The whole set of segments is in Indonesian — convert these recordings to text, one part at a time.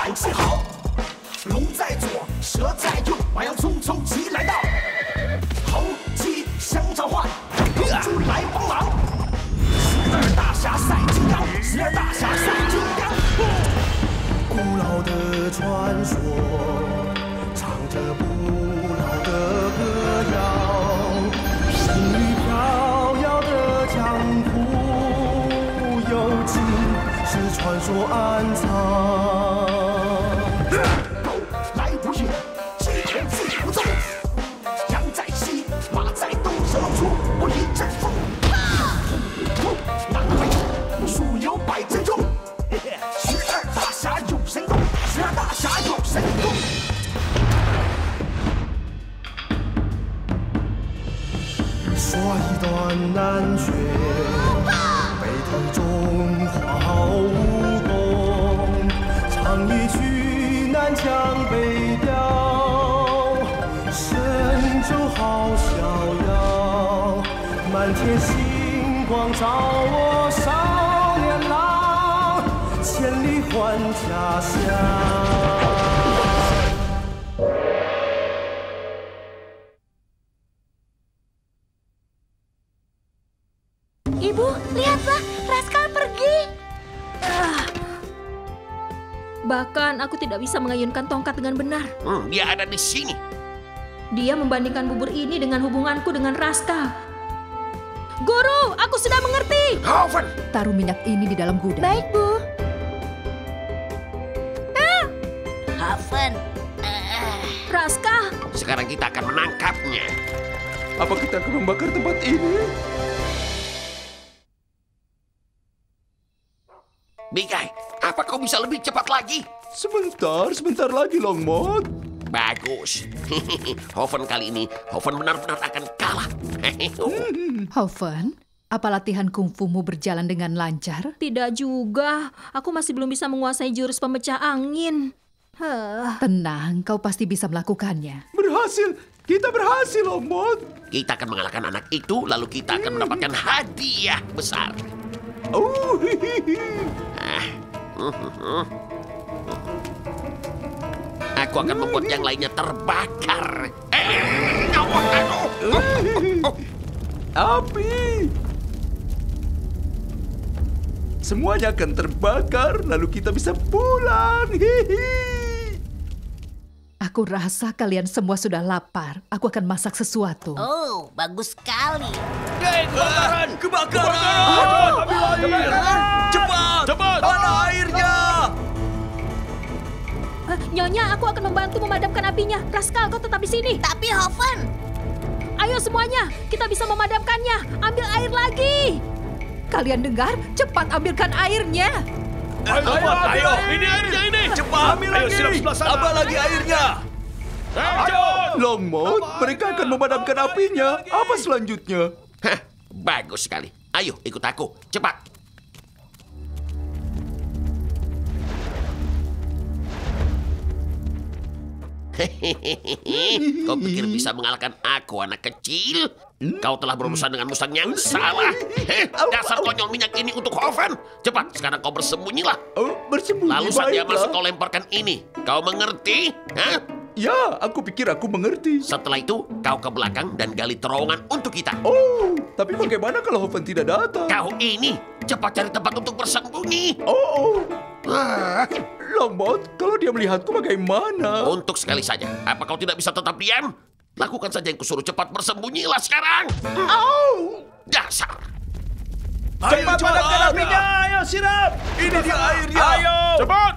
感气好。龙在左，蛇在右，马要匆匆急来到。猴鸡相召唤，公主来帮忙。12大侠赛金刚，12大侠赛金刚。古老的传说，唱着古老的歌谣，神秘飘摇的江湖，有情是传说暗藏。狗来无影，鸡犬自不走。羊在西，马在东，蛇老鼠我一阵风。南北术有百针中。12大侠有神功，12大侠有神功。说一段难学，背头中华武功，唱一曲南腔北调，神州好逍遥，满天星光照我少年郎，千里换家乡。 Ibu, lihatlah, Rascal pergi. Bahkan aku tidak bisa mengayunkan tongkat dengan benar. Dia ada di sini. Dia membandingkan bubur ini dengan hubunganku dengan Rascal. Guru, aku sudah mengerti. Hoffen, taruh minyak ini di dalam gudang. Baik, Bu. Hoffen. Rascal. Sekarang kita akan menangkapnya. Apa kita akan membakar tempat ini? Bigai, apa kau bisa lebih cepat lagi? Sebentar lagi, Longmot. Bagus. Hoffen kali ini, Hoffen benar-benar akan kalah. Hoffen, apa latihan kungfumu berjalan dengan lancar? Tidak juga. Aku masih belum bisa menguasai jurus pemecah angin. Tenang, kau pasti bisa melakukannya. Berhasil. Kita berhasil, Longmot. Kita akan mengalahkan anak itu, lalu kita akan mendapatkan hadiah besar. Aku akan membuat yang lainnya terbakar. Api! Semuanya akan terbakar, lalu kita bisa pulang. Aku rasa kalian semua sudah lapar. Aku akan masak sesuatu. Oh, bagus sekali. Kebakaran! Kebakaran! Cepat! Mana airnya? Nyonya, aku akan membantu memadamkan apinya. Rascal, kau tetap di sini. Tapi Hoffen. Ayo semuanya, kita bisa memadamkannya. Ambil air lagi. Kalian dengar? Cepat ambilkan airnya. Ayo, ini airnya ini. Cepat, ambil lagi. Tambah lagi airnya. Longmot, mereka akan memadamkan apinya. Apa selanjutnya? Bagus sekali. Ayo, ikut aku. Cepat. Kau pikir bisa mengalahkan aku, anak kecil? Kau telah berurusan dengan musang yang salah. Dasar konyol minyak ini untuk Hoffen. Cepat, sekarang kau bersembunyilah. Bersembunyi, lalu saat dia baiklah. masuk, kau lemparkan ini. Kau mengerti? Hah? Ya, aku pikir aku mengerti. Setelah itu, kau ke belakang dan gali terowongan untuk kita. Oh, tapi bagaimana kalau Hoffen tidak datang? Kau ini, cepat cari tempat untuk bersembunyi. Longmot, kalau dia melihatku bagaimana? Untuk sekali saja, apa kau tidak bisa tetap diam? Lakukan saja yang kusuruh, cepat bersembunyilah sekarang. Dasar. Cepat padamkan apinya, ayo siram. Ini dia airnya. Ayo. Cepat.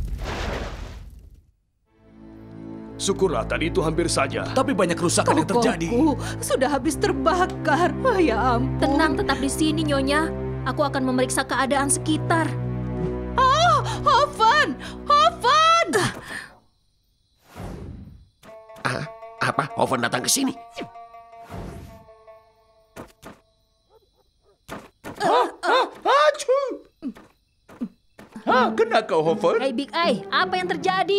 Syukurlah tadi itu hampir saja, tapi banyak kerusakan yang terjadi. Sudah habis terbakar. Ya ampun. Tenang, tetap di sini, Nyonya. Aku akan memeriksa keadaan sekitar. Hoffen! Hoffen! Apa? Hoffen datang ke sini? Kena kau, Hoffen? Hey, Big Eye, apa yang terjadi?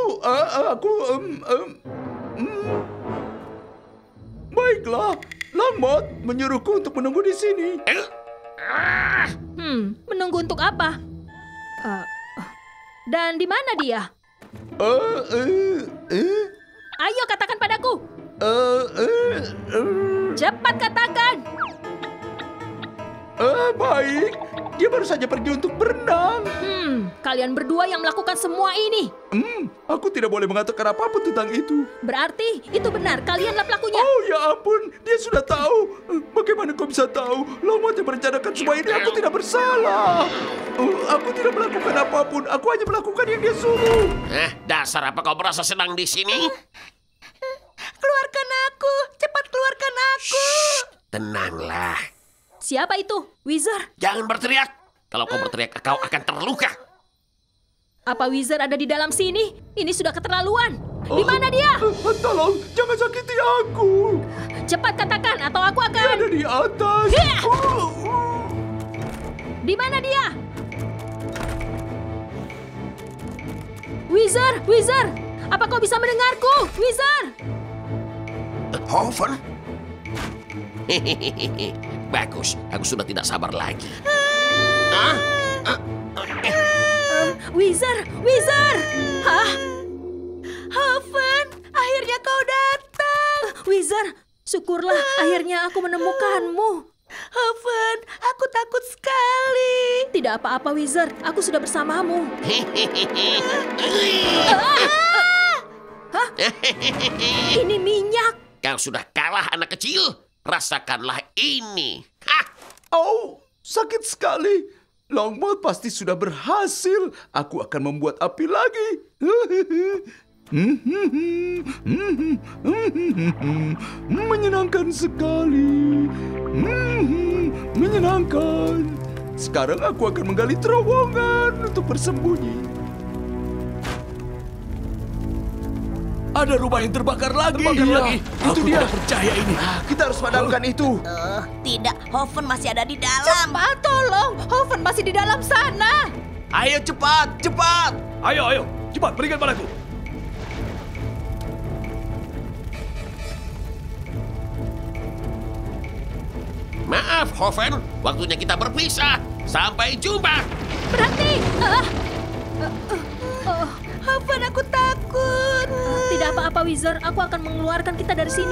Baiklah, Longmot menyuruhku untuk menunggu di sini. Menunggu untuk apa? Dan di mana dia? Ayo katakan padaku. Cepat katakan. Baik, dia baru saja pergi untuk berenang. Kalian berdua yang melakukan semua ini. Aku tidak boleh mengatakan apapun tentang itu. Berarti itu benar, kalianlah pelakunya. Oh ya ampun, dia sudah tahu. Bagaimana kau bisa tahu? Longmot yang merencanakan semua ini, aku tidak bersalah. Aku tidak melakukan apapun, aku hanya melakukan yang dia suruh. Dasar apa kau merasa senang di sini? Keluarkan aku, cepat keluarkan aku. Tenanglah. Siapa itu? Wheezer? Jangan berteriak. Kalau kau berteriak, kau akan terluka. Apa Wheezer ada di dalam sini? Ini sudah keterlaluan. Di mana dia? Tolong, jangan sakiti aku. Cepat katakan atau aku Dia akan... ada di atas. Di mana dia? Wheezer, Wheezer, apa kau bisa mendengarku? Wheezer! Hoffen? Bagus, aku sudah tidak sabar lagi. Wheezer, Wheezer! Hah? Hoffen, akhirnya kau datang. Wheezer, syukurlah akhirnya aku menemukanmu. Hoffen, aku takut sekali. Tidak apa-apa Wheezer, aku sudah bersamamu. Hah? Ini minyak. Kau sudah kalah anak kecil. Rasakanlah ini. Hah! Oh, sakit sekali. Longmot pasti sudah berhasil. Aku akan membuat api lagi. Menyenangkan sekali. Menyenangkan. Sekarang aku akan menggali terowongan untuk bersembunyi. Ada rumah yang terbakar lagi. Itu dia. Tidak percaya ini. Kita harus padamkan itu. Tidak, Hoffen masih ada di dalam. Cepat, tolong. Hoffen masih di dalam sana. Ayo cepat, cepat. Ayo, cepat berikan padaku. Maaf, Hoffen. Waktunya kita berpisah. Sampai jumpa. Berhenti! Hoffen, aku takut. Tidak apa-apa Wheezer, aku akan mengeluarkan kita dari sini.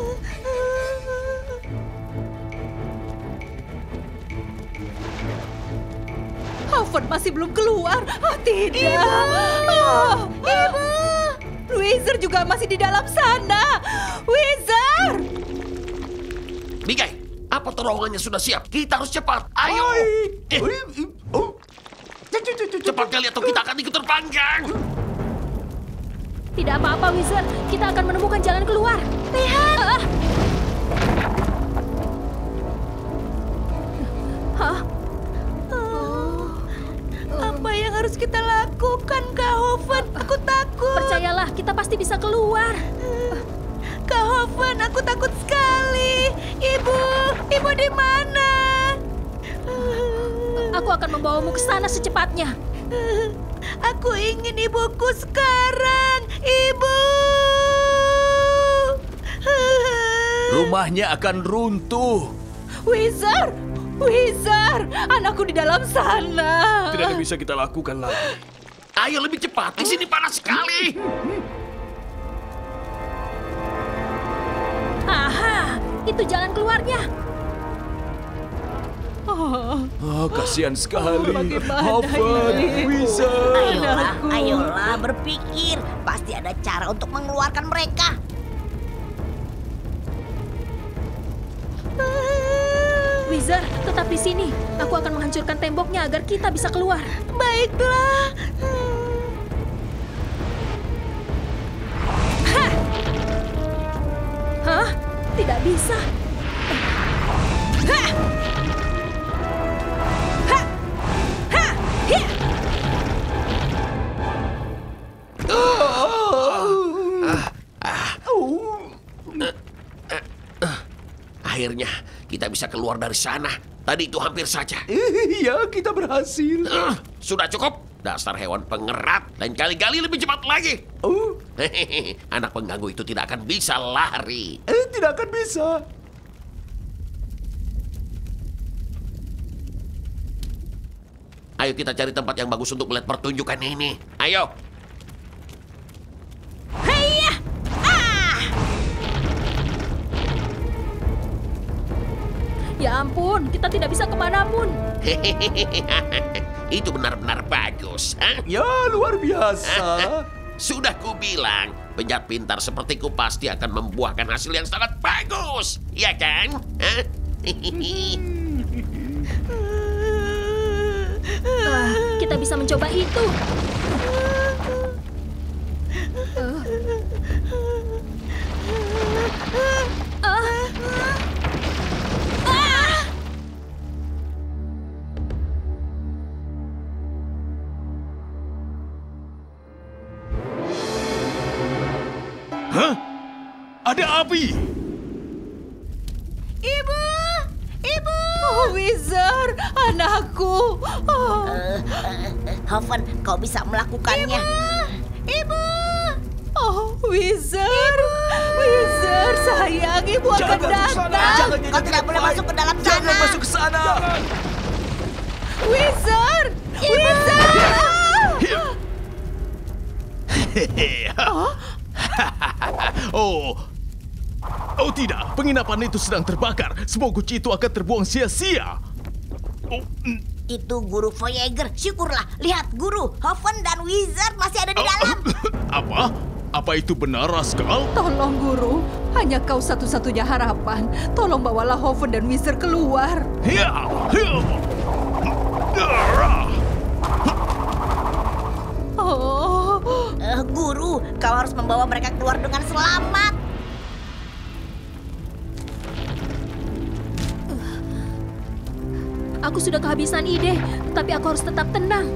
Hoffen masih belum keluar. Oh, tidak. Ibu. Wheezer juga masih di dalam sana. Wheezer! Bigai, apa terowongannya sudah siap? Kita harus cepat. Ayo. Cepat kali atau kita akan ikut terpanggang. Tidak apa-apa Wheezer, kita akan menemukan jalan keluar. Lihat! Hah? Apa yang harus kita lakukan, Kak Hoffen? Aku takut. Percayalah, kita pasti bisa keluar. Kak Hoffen, aku takut sekali. Ibu di mana? Aku akan membawamu ke sana secepatnya. Aku ingin ibuku sekarang, Ibu. Rumahnya akan runtuh. Wheezer! Wheezer! Anakku di dalam sana. Tidak ada bisa kita lakukan lagi. Ayo lebih cepat, di sini panas sekali. Aha, itu jalan keluarnya. Kasihan sekali. Bagaimana Hoffen, ini? Wheezer. Ayolah, berpikir. Pasti ada cara untuk mengeluarkan mereka. Wheezer, tetap di sini. Aku akan menghancurkan temboknya agar kita bisa keluar. Baiklah. Hah? Tidak bisa. Akhirnya kita bisa keluar dari sana. Tadi itu hampir saja. Iya, kita berhasil. Sudah cukup. Dasar hewan pengerat. Lain kali-kali lebih cepat lagi. Anak pengganggu itu tidak akan bisa lari. Tidak akan bisa. Ayo kita cari tempat yang bagus untuk melihat pertunjukan ini. Ayo. Ya ampun, kita tidak bisa kemanapun. Itu benar-benar bagus. Hah? Ya, luar biasa. Sudah kubilang, penjahat pintar sepertiku pasti akan membuahkan hasil yang sangat bagus. Ya kan? Hah? Kita bisa mencoba itu. Hah? Ada api! Ibu! Ibu! Oh, Wheezer, anakku. Oh. Hoffen, kau bisa melakukannya. Ibu! Oh, Wheezer. Wheezer, sayang, ibu akan Jangan ke sana, datang. jangan Kau tidak boleh masuk ke dalam sana. Jangan masuk ke sana! Wheezer! Wheezer! Oh tidak, penginapan itu sedang terbakar. Semua guci itu akan terbuang sia-sia. Itu guru Voyager. Syukurlah. Lihat, guru. Hoffen dan Wheezer masih ada di dalam. Apa? Apa itu benar, Rascal? Tolong, Guru. Hanya kau satu-satunya harapan. Tolong bawalah Hoffen dan Wheezer keluar. Oh, Guru, kau harus membawa mereka keluar dengan selamat. Aku sudah kehabisan ide, tapi aku harus tetap tenang.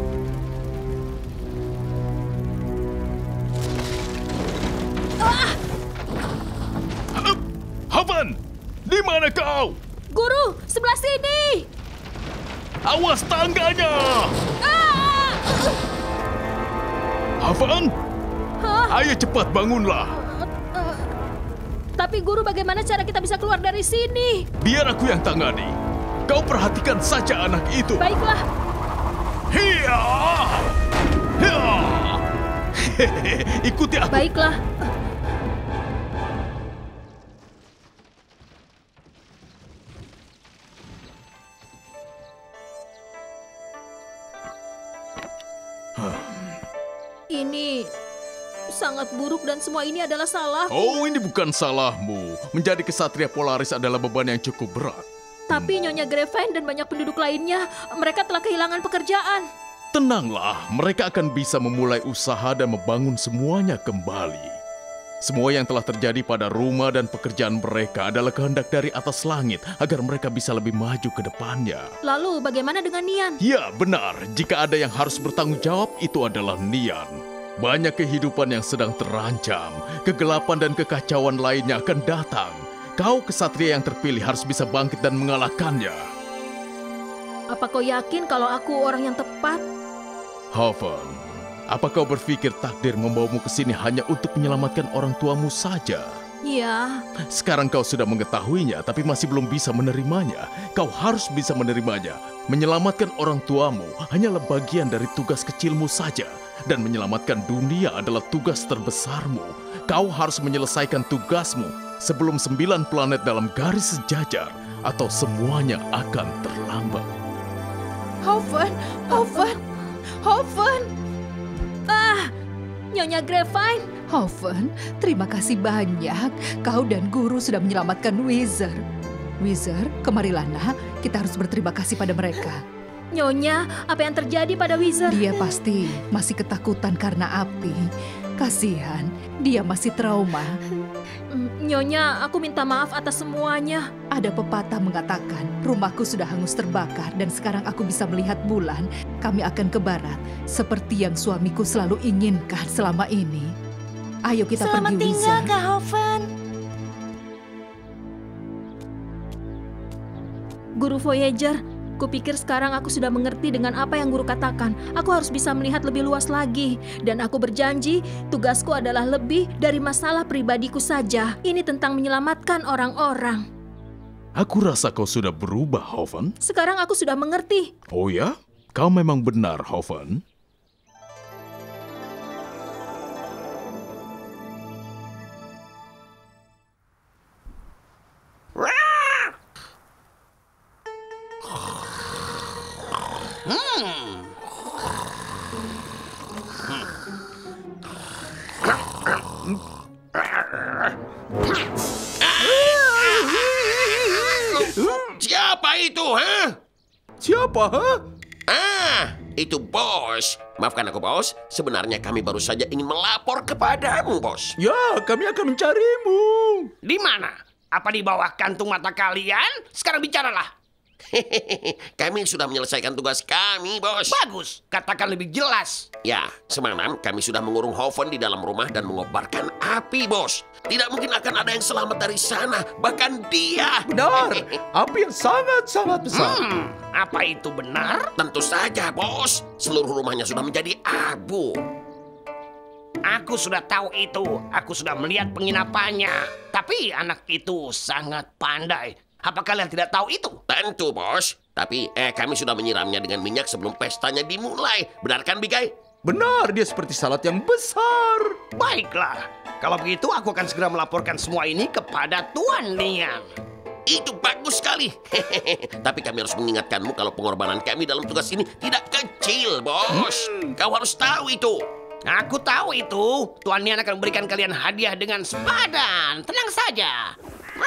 Hoffen, di mana kau? Guru, sebelah sini. Awas tangganya! Hoffen? Ayo cepat bangunlah. Tapi guru, bagaimana cara kita bisa keluar dari sini? Biar aku yang tangani. Kau perhatikan saja anak itu. Baiklah. Hiya! Hiya! Ikuti aku. Baiklah. Ini sangat buruk dan semua ini adalah salah. Oh, ini bukan salahmu. Menjadi kesatria Polaris adalah beban yang cukup berat. Tapi Nyonya Grapevine dan banyak penduduk lainnya, mereka telah kehilangan pekerjaan. Tenanglah, mereka akan bisa memulai usaha dan membangun semuanya kembali. Semua yang telah terjadi pada rumah dan pekerjaan mereka adalah kehendak dari atas langit agar mereka bisa lebih maju ke depannya. Lalu bagaimana dengan Nian? Ya, benar. Jika ada yang harus bertanggung jawab, itu adalah Nian. Banyak kehidupan yang sedang terancam. Kegelapan dan kekacauan lainnya akan datang. Kau kesatria yang terpilih harus bisa bangkit dan mengalahkannya. Apa kau yakin kalau aku orang yang tepat? Hoffen, apa kau berpikir takdir membawamu ke sini hanya untuk menyelamatkan orang tuamu saja? Ya, Sekarang kau sudah mengetahuinya, tapi masih belum bisa menerimanya. Kau harus bisa menerimanya. Menyelamatkan orang tuamu hanyalah bagian dari tugas kecilmu saja. Dan menyelamatkan dunia adalah tugas terbesarmu. Kau harus menyelesaikan tugasmu sebelum 9 planet dalam garis sejajar, atau semuanya akan terlambat. Hoffen, Hoffen, Hoffen. Nyonya Grapevine. Hoffen, terima kasih banyak. Kau dan guru sudah menyelamatkan Wheezer. Wheezer, kemarilah nak. Kita harus berterima kasih pada mereka. Nyonya, apa yang terjadi pada Wheezer? Dia pasti masih ketakutan karena api. Kasihan, dia masih trauma. Nyonya, aku minta maaf atas semuanya. Ada pepatah mengatakan, rumahku sudah hangus terbakar dan sekarang aku bisa melihat bulan. Kami akan ke barat, seperti yang suamiku selalu inginkan selama ini. Ayo kita Selamat pergi, tinggal, Wheezer. Kak Hoffen. Guru Voyager, kupikir sekarang aku sudah mengerti dengan apa yang guru katakan. Aku harus bisa melihat lebih luas lagi. Dan aku berjanji, tugasku adalah lebih dari masalah pribadiku saja. Ini tentang menyelamatkan orang-orang. Aku rasa kau sudah berubah, Hoffen. Sekarang aku sudah mengerti. Oh ya? Kau memang benar, Hoffen. Siapa itu, ha? Siapa, ha? Itu bos. Maafkan aku, bos. Sebenarnya kami baru saja ingin melapor kepadamu, bos. Ya, kami akan mencarimu. Di mana? Apa di bawah kantung mata kalian? Sekarang bicaralah. Kami sudah menyelesaikan tugas kami, bos. Bagus, katakan lebih jelas. Ya, semalam kami sudah mengurung Hoffen di dalam rumah dan mengobarkan api, bos. Tidak mungkin akan ada yang selamat dari sana, bahkan dia. Benar, api yang sangat-sangat besar. Apa itu benar? Tentu saja, bos. Seluruh rumahnya sudah menjadi abu. Aku sudah tahu itu. Aku sudah melihat penginapannya. Tapi anak itu sangat pandai. Apa kalian tidak tahu itu? Tentu, bos. Tapi kami sudah menyiramnya dengan minyak sebelum pestanya dimulai. Benar kan, Bigai? Benar, dia seperti salad yang besar. Baiklah. Kalau begitu aku akan segera melaporkan semua ini kepada Tuan Lian. Itu bagus sekali. Tapi kami harus mengingatkanmu kalau pengorbanan kami dalam tugas ini tidak kecil, bos. Kau harus tahu itu. Aku tahu itu. Tuan Lian akan memberikan kalian hadiah dengan sepadan. Tenang saja.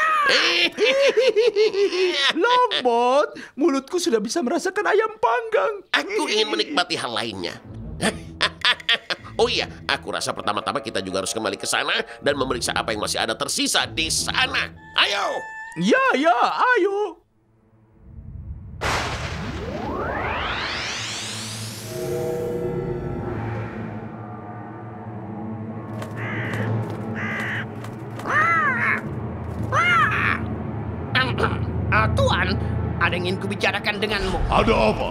Longbot, mulutku sudah bisa merasakan ayam panggang. Aku ingin menikmati hal lainnya. Oh iya, aku rasa pertama-tama kita juga harus kembali ke sana dan memeriksa apa yang masih ada tersisa di sana. Ayo! Ya, ayo. Tuan, ada yang ingin kubicarakan denganmu. Ada apa?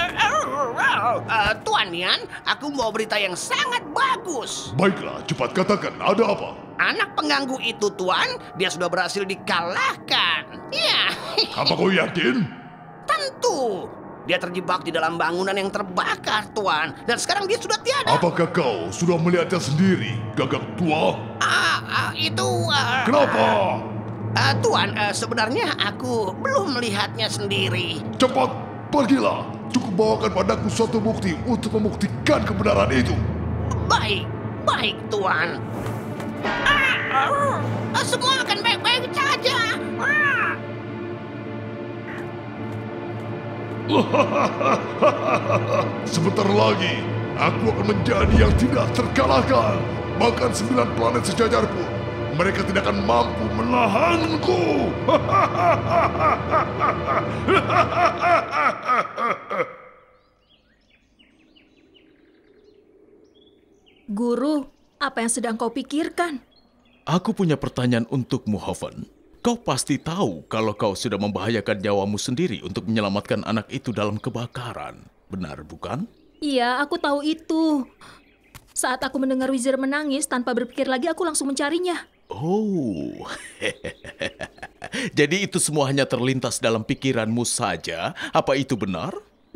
Tuan Lian, aku mau berita yang sangat bagus. Baiklah, cepat katakan, ada apa? Anak pengganggu itu, Tuan, dia sudah berhasil dikalahkan. Ya. Apa kau yakin? Tentu. Dia terjebak di dalam bangunan yang terbakar, Tuan. Dan sekarang dia sudah tiada. Apakah kau sudah melihatnya sendiri, gagak tua? Kenapa? Tuan, sebenarnya aku belum melihatnya sendiri. Cepat, pergilah. Cukup bawakan padaku suatu bukti untuk membuktikan kebenaran itu. Baik, Tuan. Semua akan baik-baik saja. Sebentar lagi, aku akan menjadi yang tidak terkalahkan. Bahkan 9 planet sejajar pun, mereka tidak akan mampu menahanku. Guru, apa yang sedang kau pikirkan? Aku punya pertanyaan untukmu, Hoffen. Kau pasti tahu kalau kau sudah membahayakan nyawamu sendiri untuk menyelamatkan anak itu dalam kebakaran. Benar, bukan? Iya, aku tahu itu. Saat aku mendengar Wheezer menangis, tanpa berpikir lagi aku langsung mencarinya. Oh, jadi itu semua hanya terlintas dalam pikiranmu saja? Apa itu benar?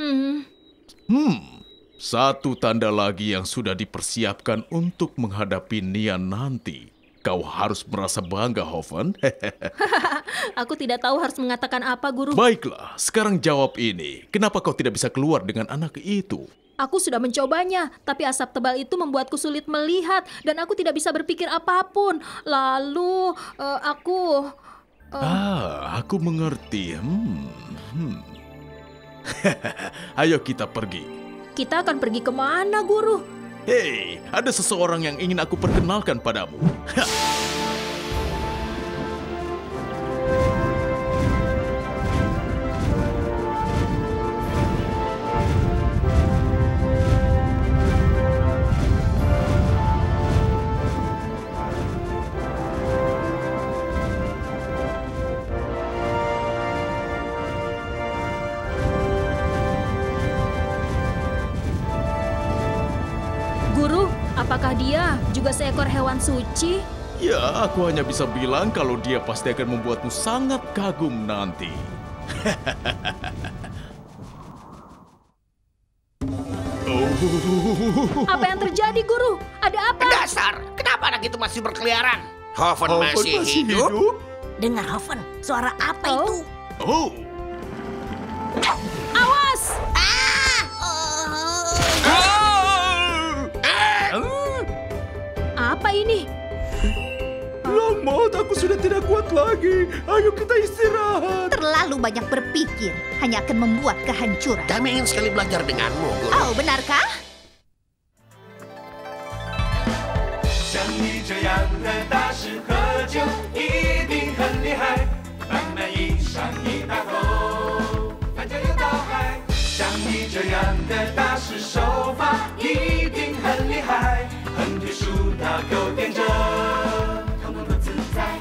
Satu tanda lagi yang sudah dipersiapkan untuk menghadapi Nian nanti. Kau harus merasa bangga, Hoffen. Aku tidak tahu harus mengatakan apa, Guru. Baiklah, sekarang jawab ini. Kenapa kau tidak bisa keluar dengan anak itu? Aku sudah mencobanya, tapi asap tebal itu membuatku sulit melihat dan aku tidak bisa berpikir apapun. Lalu, aku mengerti. Ayo kita pergi. Kita akan pergi kemana, Guru? Hei, ada seseorang yang ingin aku perkenalkan padamu. Apakah dia juga seekor hewan suci? Ya, aku hanya bisa bilang kalau dia pasti akan membuatmu sangat kagum nanti. Apa yang terjadi, Guru? Ada apa? Dasar, kenapa anak itu masih berkeliaran? Hoffen masih hidup? Dengar, Hoffen, suara apa itu? Oh, Awas! kuat lagi. Ayo kita istirahat. Terlalu banyak berpikir hanya akan membuat kehancuran. Kami ingin sekali belajar denganmu, Guru. Oh, benarkah? 像你这样的大师喝酒一定很厉害，慢慢一上一大口，翻江又倒海。像你这样的大师手法一定很厉害，横推竖打勾点着，统统都自在。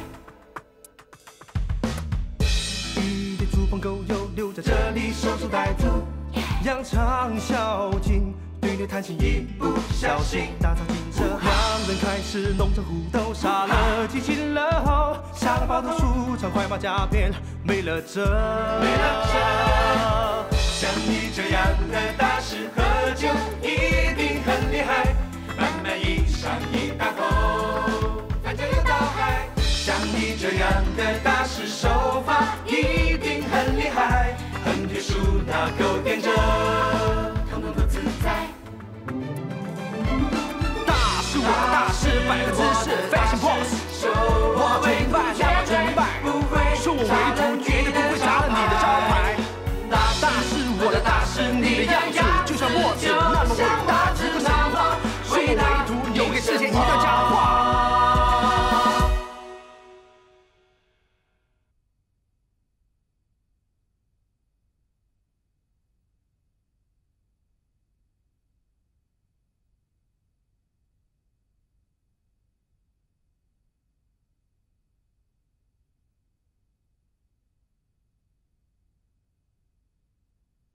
一对猪朋狗友留在这里守株待兔，扬长啸劲。 对牛弹琴一不小心打草惊蛇，两人开始弄成互斗，杀了鸡亲了后，杀了抱头鼠，唱快马加鞭，没了辙。像你这样的大师喝酒一定很厉害，慢慢一上一大口，翻江又倒海。像你这样的大师手法一定很厉害。